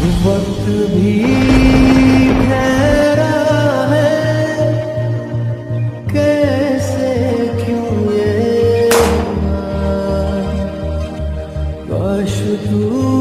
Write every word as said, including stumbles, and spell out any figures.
वक्त भी ठहरा है, कैसे क्यों ये हुआ? काश तू